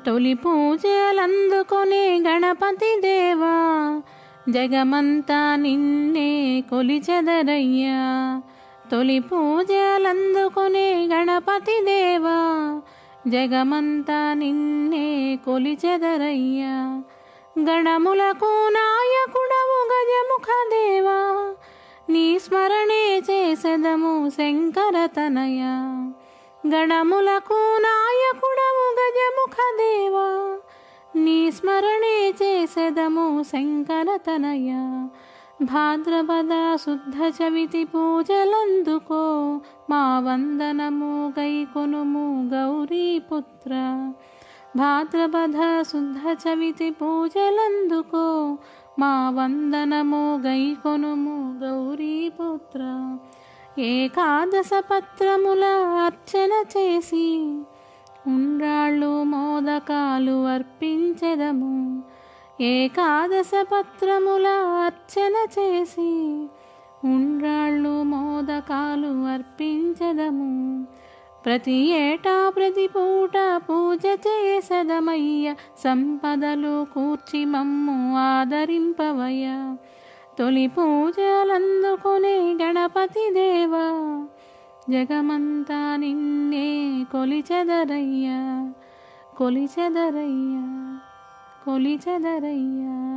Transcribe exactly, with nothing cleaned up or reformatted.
తొలి పూజలందుకొనే గణపతి దేవా జగమంతా నిన్నే కొలిచెదరయ్యా తొలి పూజలందుకొనే గణపతి దేవా జగమంతా నిన్నే కొలిచెదరయ్యా గణములకు నాయకుడవు గజముఖ దేవా నీ స్మరణే చేసెదము శంకరతనయ గణములకు నాయకుడవు గజముఖ దేవా నీ స్మరణే చేసెదము శంకరతనయ భాద్రపద శుద్ధ చవితి పూజలందుకో మా వందనము గైకొనుము గౌరీపుత్ర భాద్రపద శుద్ధ చవితి పూజలందుకో మా వందనము గైకొనుము గౌరీపుత్ర ఏకాదశ పత్రముల అర్చన చేసి ఉండ్రాళ్ళు మోదకాలు అర్పించెదము ఏకాదశ పత్రముల అర్చన చేసి ఉండ్రాళ్ళు మోదకాలు అర్పించెదము ప్రతి ఏటా ప్రతి పూట పూజ చేసెదమయ్య సంపదలు కూర్చి మమ్ము ఆదరింపవయ్య తొలి పూజలందుకొనే గణపతి దేవా జగమంతా నిన్నే కొలిచెదరయ్యా కొలిచెదరయ్యా కొలిచెదరయ్యా